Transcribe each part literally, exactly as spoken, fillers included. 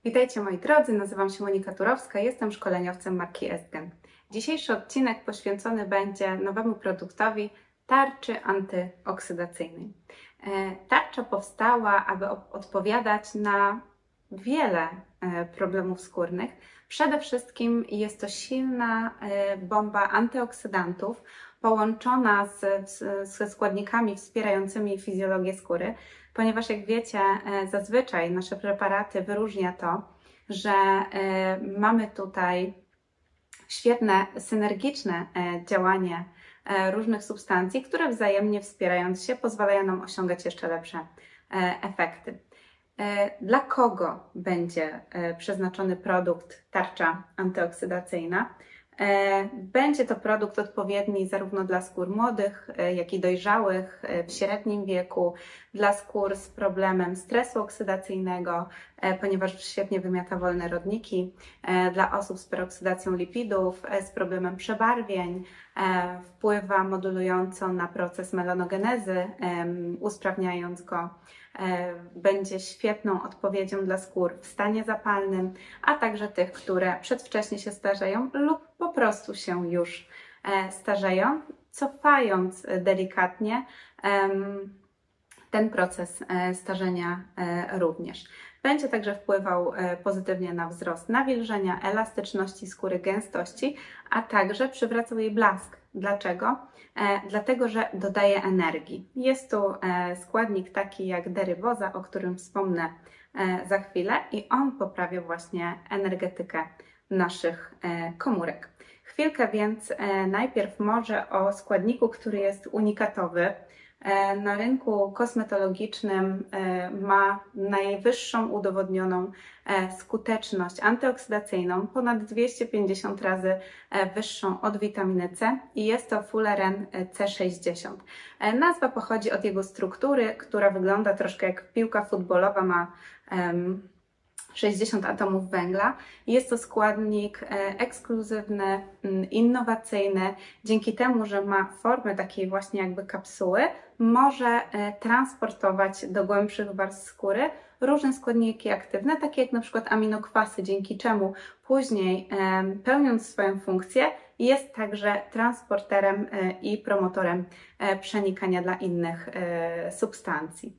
Witajcie moi drodzy, nazywam się Monika Turowska, jestem szkoleniowcem marki Estgen. Dzisiejszy odcinek poświęcony będzie nowemu produktowi tarczy antyoksydacyjnej. Tarcza powstała, aby odpowiadać na wiele problemów skórnych. Przede wszystkim jest to silna bomba antyoksydantów połączona z, z, ze składnikami wspierającymi fizjologię skóry, ponieważ jak wiecie, zazwyczaj nasze preparaty wyróżnia to, że mamy tutaj świetne, synergiczne działanie różnych substancji, które wzajemnie wspierając się pozwalają nam osiągać jeszcze lepsze efekty. Dla kogo będzie przeznaczony produkt tarcza antyoksydacyjna? Będzie to produkt odpowiedni zarówno dla skór młodych, jak i dojrzałych, w średnim wieku, dla skór z problemem stresu oksydacyjnego, ponieważ świetnie wymiata wolne rodniki, dla osób z peroksydacją lipidów, z problemem przebarwień, wpływa modulująco na proces melanogenezy, usprawniając go. Będzie świetną odpowiedzią dla skór w stanie zapalnym, a także tych, które przedwcześnie się starzeją lub po prostu się już starzeją, cofając delikatnie ten proces starzenia również. Będzie także wpływał pozytywnie na wzrost nawilżenia, elastyczności skóry, gęstości, a także przywracał jej blask. Dlaczego? Dlatego, że dodaje energii. Jest tu składnik taki jak deryboza, o którym wspomnę za chwilę i on poprawia właśnie energetykę naszych komórek. Chwilkę więc najpierw może o składniku, który jest unikatowy. Na rynku kosmetologicznym ma najwyższą udowodnioną skuteczność antyoksydacyjną, ponad dwieście pięćdziesiąt razy wyższą od witaminy C i jest to Fullerene C sześćdziesiąt. Nazwa pochodzi od jego struktury, która wygląda troszkę jak piłka futbolowa, ma sześćdziesiąt atomów węgla. Jest to składnik ekskluzywny, innowacyjny. Dzięki temu, że ma formę takiej właśnie jakby kapsuły, może transportować do głębszych warstw skóry różne składniki aktywne, takie jak na przykład aminokwasy, dzięki czemu później pełniąc swoją funkcję jest także transporterem i promotorem przenikania dla innych substancji.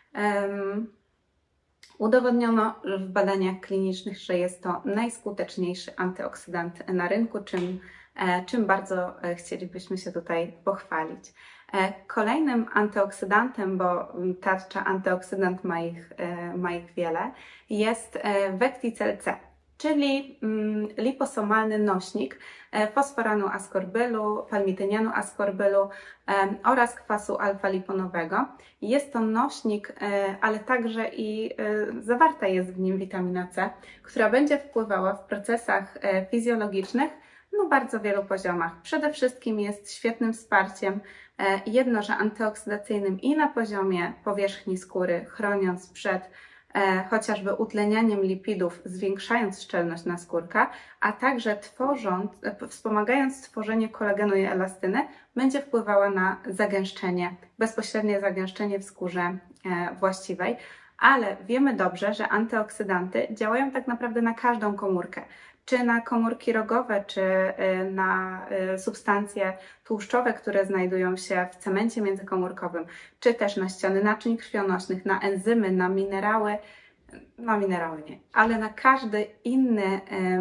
Udowodniono w badaniach klinicznych, że jest to najskuteczniejszy antyoksydant na rynku, czym, czym bardzo chcielibyśmy się tutaj pochwalić. Kolejnym antyoksydantem, bo tarcza antyoksydant ma ich, ma ich wiele, jest Vecticel C, czyli liposomalny nośnik fosforanu askorbylu, palmitynianu askorbylu oraz kwasu alfa-liponowego. Jest to nośnik, ale także i zawarta jest w nim witamina C, która będzie wpływała w procesach fizjologicznych na bardzo wielu poziomach. Przede wszystkim jest świetnym wsparciem jedno, że antyoksydacyjnym i na poziomie powierzchni skóry, chroniąc przed chociażby utlenianiem lipidów, zwiększając szczelność naskórka, a także tworząc, wspomagając tworzenie kolagenu i elastyny, będzie wpływała na zagęszczenie, bezpośrednie zagęszczenie w skórze właściwej. Ale wiemy dobrze, że antyoksydanty działają tak naprawdę na każdą komórkę. Czy na komórki rogowe, czy na substancje tłuszczowe, które znajdują się w cemencie międzykomórkowym, czy też na ściany naczyń krwionośnych, na enzymy, na minerały, no minerały nie, ale na każdy inny,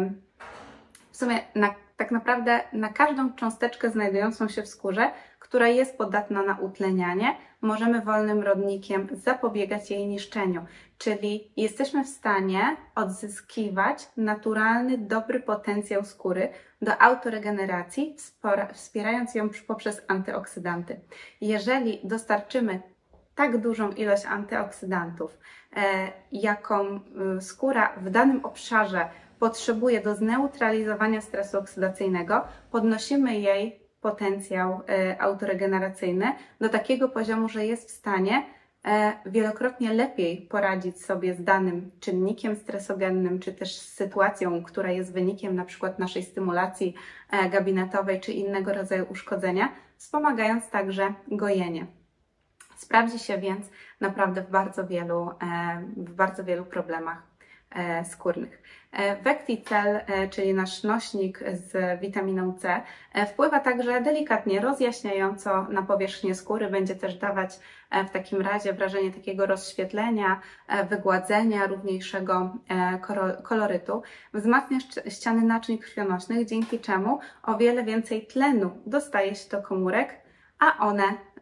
w sumie na, tak naprawdę na każdą cząsteczkę znajdującą się w skórze, która jest podatna na utlenianie, możemy wolnym rodnikiem zapobiegać jej niszczeniu. Czyli jesteśmy w stanie odzyskiwać naturalny, dobry potencjał skóry do autoregeneracji, wspierając ją poprzez antyoksydanty. Jeżeli dostarczymy tak dużą ilość antyoksydantów, jaką skóra w danym obszarze potrzebuje do zneutralizowania stresu oksydacyjnego, podnosimy jej potencjał autoregeneracyjny do takiego poziomu, że jest w stanie wielokrotnie lepiej poradzić sobie z danym czynnikiem stresogennym, czy też z sytuacją, która jest wynikiem na przykład naszej stymulacji gabinetowej, czy innego rodzaju uszkodzenia, wspomagając także gojenie. Sprawdzi się więc naprawdę w bardzo wielu, w bardzo wielu problemach skórnych. Vecticel, czyli nasz nośnik z witaminą C, wpływa także delikatnie rozjaśniająco na powierzchnię skóry, będzie też dawać w takim razie wrażenie takiego rozświetlenia, wygładzenia, równiejszego kolorytu. Wzmacnia ściany naczyń krwionośnych, dzięki czemu o wiele więcej tlenu dostaje się do komórek, a one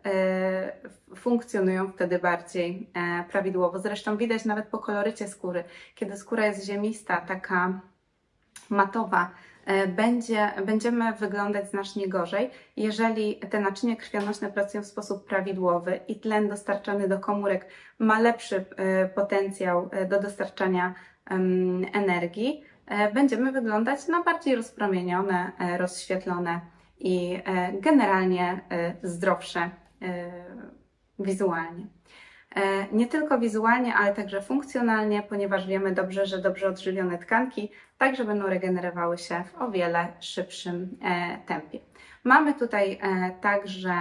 funkcjonują wtedy bardziej prawidłowo. Zresztą widać nawet po kolorycie skóry, kiedy skóra jest ziemista, taka matowa, będzie, będziemy wyglądać znacznie gorzej, jeżeli te naczynia krwionośne pracują w sposób prawidłowy i tlen dostarczany do komórek ma lepszy potencjał do dostarczania energii, będziemy wyglądać na bardziej rozpromienione, rozświetlone i generalnie zdrowsze wizualnie. Nie tylko wizualnie, ale także funkcjonalnie, ponieważ wiemy dobrze, że dobrze odżywione tkanki także będą regenerowały się w o wiele szybszym tempie. Mamy tutaj także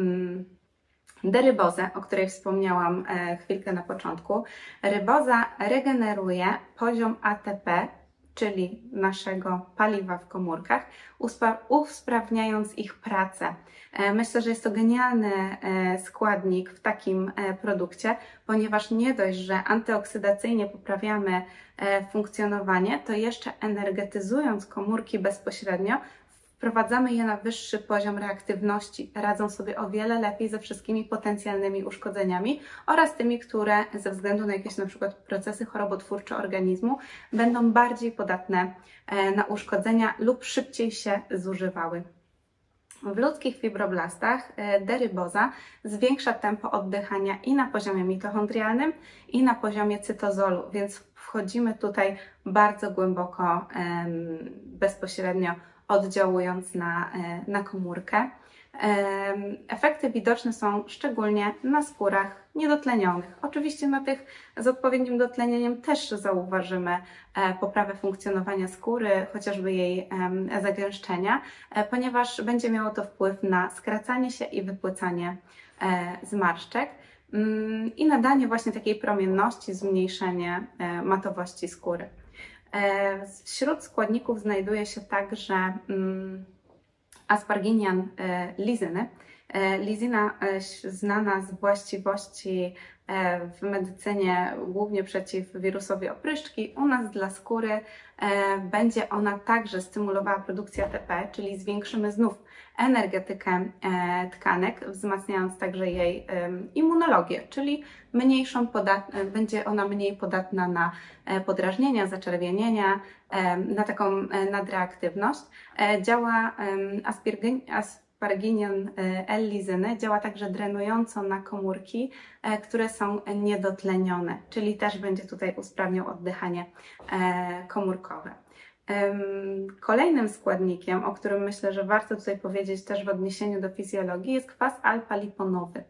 derybozę, o której wspomniałam chwilkę na początku. Ryboza regeneruje poziom A T P, czyli naszego paliwa w komórkach, usprawniając ich pracę. Myślę, że jest to genialny składnik w takim produkcie, ponieważ nie dość, że antyoksydacyjnie poprawiamy funkcjonowanie, to jeszcze energetyzując komórki bezpośrednio, wprowadzamy je na wyższy poziom reaktywności. Radzą sobie o wiele lepiej ze wszystkimi potencjalnymi uszkodzeniami oraz tymi, które ze względu na jakieś na przykład procesy chorobotwórcze organizmu będą bardziej podatne na uszkodzenia lub szybciej się zużywały. W ludzkich fibroblastach deryboza zwiększa tempo oddychania i na poziomie mitochondrialnym, i na poziomie cytozolu, więc wchodzimy tutaj bardzo głęboko, bezpośrednio oddziałując na, na komórkę. Efekty widoczne są szczególnie na skórach niedotlenionych. Oczywiście na tych z odpowiednim dotlenieniem też zauważymy poprawę funkcjonowania skóry, chociażby jej zagęszczenia, ponieważ będzie miało to wpływ na skracanie się i wypłycanie zmarszczek i nadanie właśnie takiej promienności, zmniejszenie matowości skóry. Wśród składników znajduje się także asparginian lizyny. Lizyna znana z właściwości w medycynie głównie przeciw wirusowi opryszczki. U nas dla skóry będzie ona także stymulowała produkcję A T P, czyli zwiększymy znów energetykę tkanek, wzmacniając także jej immunologię, czyli mniejszą będzie ona mniej podatna na podrażnienia, zaczerwienienia, na taką nadreaktywność. Działa asparginian L-lizyny, działa także drenująco na komórki, które są niedotlenione, czyli też będzie tutaj usprawniał oddychanie komórkowe. Kolejnym składnikiem, o którym myślę, że warto tutaj powiedzieć też w odniesieniu do fizjologii, jest kwas alfa-liponowy.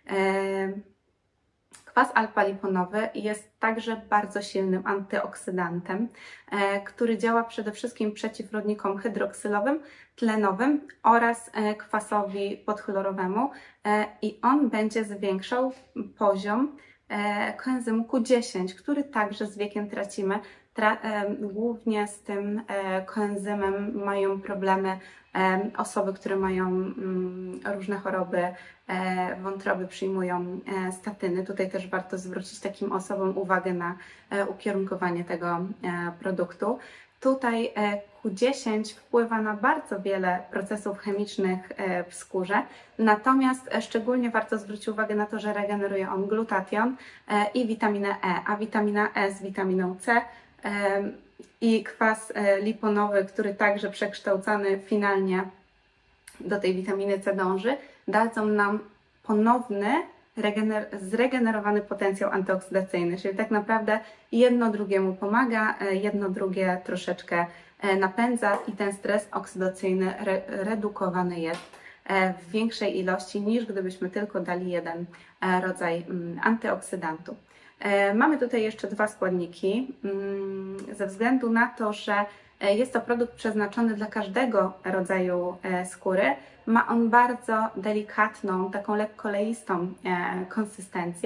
Kwas alfa-liponowy jest także bardzo silnym antyoksydantem, który działa przede wszystkim przeciw rodnikom hydroksylowym, tlenowym oraz kwasowi podchlorowemu i on będzie zwiększał poziom koenzymu Q dziesięć, który także z wiekiem tracimy. Tra głównie z tym koenzymem mają problemy osoby, które mają różne choroby wątroby, przyjmują statyny. Tutaj też warto zwrócić takim osobom uwagę na ukierunkowanie tego produktu. Tutaj Q dziesięć wpływa na bardzo wiele procesów chemicznych w skórze, natomiast szczególnie warto zwrócić uwagę na to, że regeneruje on glutation i witaminę E, a witamina E z witaminą C i kwas liponowy, który także przekształcany finalnie do tej witaminy C dąży, dadzą nam ponowny, zregenerowany potencjał antyoksydacyjny, czyli tak naprawdę jedno drugiemu pomaga, jedno drugie troszeczkę napędza i ten stres oksydacyjny re redukowany jest w większej ilości niż gdybyśmy tylko dali jeden rodzaj antyoksydantów. Mamy tutaj jeszcze dwa składniki, ze względu na to, że jest to produkt przeznaczony dla każdego rodzaju skóry. Ma on bardzo delikatną, taką lekkoleistą konsystencję,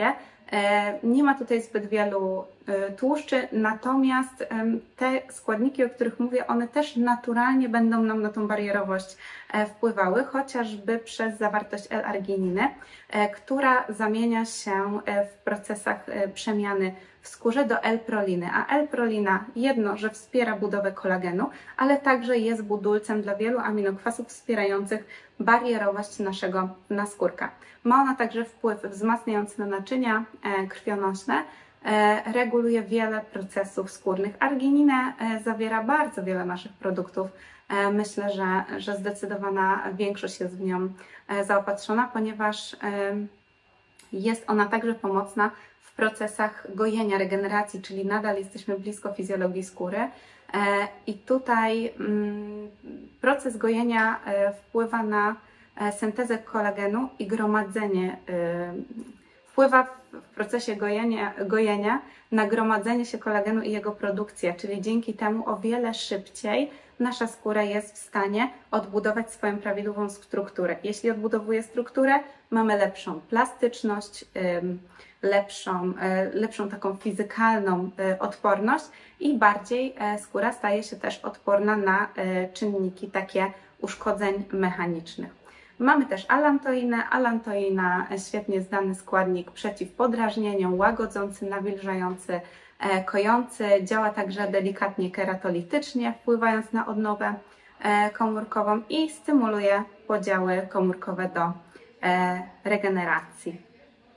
Nie ma tutaj zbyt wielu tłuszczy, natomiast te składniki, o których mówię, one też naturalnie będą nam na tą barierowość wpływały, chociażby przez zawartość L-argininy, która zamienia się w procesach przemiany w skórze do L-proliny, a L-prolina jedno, że wspiera budowę kolagenu, ale także jest budulcem dla wielu aminokwasów wspierających barierowość naszego naskórka. Ma ona także wpływ wzmacniający na naczynia krwionośne, reguluje wiele procesów skórnych. Argininę zawiera bardzo wiele naszych produktów. Myślę, że, że zdecydowana większość jest w nią zaopatrzona, ponieważ jest ona także pomocna w procesach gojenia, regeneracji, czyli nadal jesteśmy blisko fizjologii skóry. I tutaj proces gojenia wpływa na syntezę kolagenu i gromadzenie, wpływa w procesie gojenia, gojenia na gromadzenie się kolagenu i jego produkcję, czyli dzięki temu o wiele szybciej nasza skóra jest w stanie odbudować swoją prawidłową strukturę. Jeśli odbudowuje strukturę, mamy lepszą plastyczność, lepszą, lepszą taką fizykalną odporność i bardziej skóra staje się też odporna na czynniki takie uszkodzeń mechanicznych. Mamy też alantoinę. Alantoina, świetnie znany składnik przeciw podrażnieniom, łagodzący, nawilżający, kojący. Działa także delikatnie keratolitycznie, wpływając na odnowę komórkową i stymuluje podziały komórkowe do regeneracji.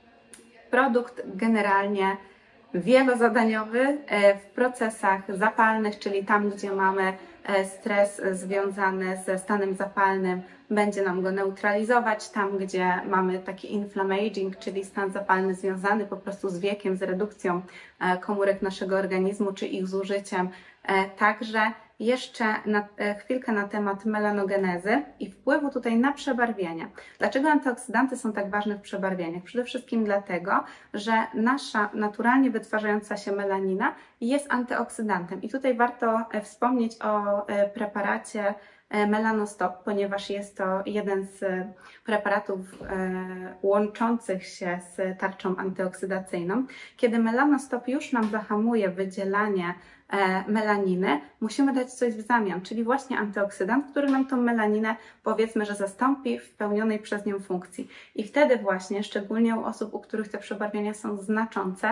Produkt generalnie wielozadaniowy w procesach zapalnych, czyli tam, gdzie mamy stres związany ze stanem zapalnym, będzie nam go neutralizować. Tam, gdzie mamy taki inflammaging, czyli stan zapalny związany po prostu z wiekiem, z redukcją komórek naszego organizmu, czy ich zużyciem. Także jeszcze na, chwilkę na temat melanogenezy i wpływu tutaj na przebarwienia. Dlaczego antyoksydanty są tak ważne w przebarwieniach? Przede wszystkim dlatego, że nasza naturalnie wytwarzająca się melanina jest antyoksydantem. I tutaj warto wspomnieć o preparacie Melanostop, ponieważ jest to jeden z preparatów łączących się z tarczą antyoksydacyjną. Kiedy Melanostop już nam zahamuje wydzielanie melaniny, musimy dać coś w zamian, czyli właśnie antyoksydant, który nam tą melaninę, powiedzmy, że zastąpi w pełnionej przez nią funkcji. I wtedy właśnie, szczególnie u osób, u których te przebarwienia są znaczące,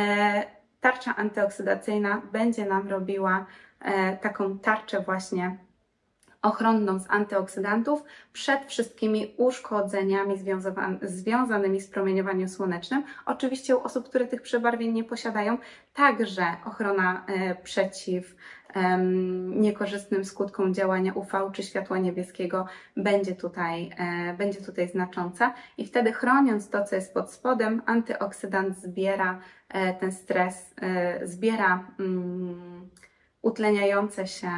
tarcza antyoksydacyjna będzie nam robiła taką tarczę właśnie ochronną z antyoksydantów przed wszystkimi uszkodzeniami związanymi z promieniowaniem słonecznym. Oczywiście u osób, które tych przebarwień nie posiadają, także ochrona przeciw niekorzystnym skutkom działania U V czy światła niebieskiego będzie tutaj, będzie tutaj znacząca i wtedy, chroniąc to, co jest pod spodem, antyoksydant zbiera ten stres, zbiera utleniające się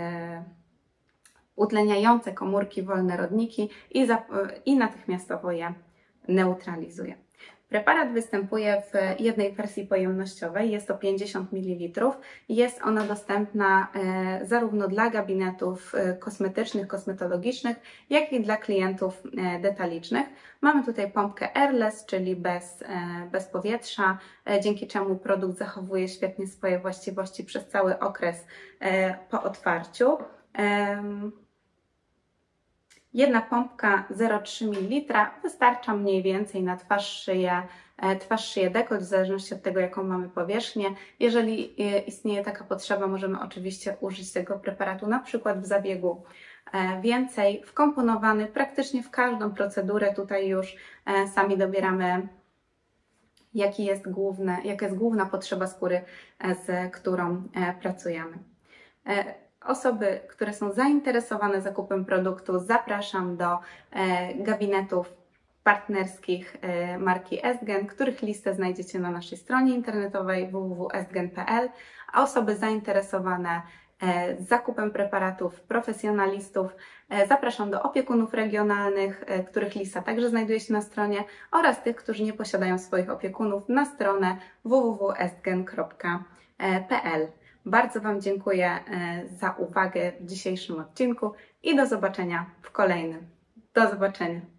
utleniające komórki, wolne rodniki i, za, i natychmiastowo je neutralizuje. Preparat występuje w jednej wersji pojemnościowej, jest to pięćdziesiąt mililitrów. Jest ona dostępna e, zarówno dla gabinetów e, kosmetycznych, kosmetologicznych, jak i dla klientów e, detalicznych. Mamy tutaj pompkę airless, czyli bez, e, bez powietrza, e, dzięki czemu produkt zachowuje świetnie swoje właściwości przez cały okres e, po otwarciu. E, Jedna pompka zero przecinek trzy mililitra wystarcza mniej więcej na twarz, szyję, twarz, szyję, dekolt, w zależności od tego, jaką mamy powierzchnię. Jeżeli istnieje taka potrzeba, możemy oczywiście użyć tego preparatu na przykład w zabiegu więcej, wkomponowany praktycznie w każdą procedurę. Tutaj już sami dobieramy, jaki jest główny, jaka jest główna potrzeba skóry, z którą pracujemy. Osoby, które są zainteresowane zakupem produktu, zapraszam do gabinetów partnerskich marki Estgen, których listę znajdziecie na naszej stronie internetowej w w w kropka estgen kropka p l, a osoby zainteresowane zakupem preparatów, profesjonalistów zapraszam do opiekunów regionalnych, których lista także znajduje się na stronie, oraz tych, którzy nie posiadają swoich opiekunów, na stronę w w w kropka estgen kropka p l. Bardzo Wam dziękuję za uwagę w dzisiejszym odcinku i do zobaczenia w kolejnym. Do zobaczenia.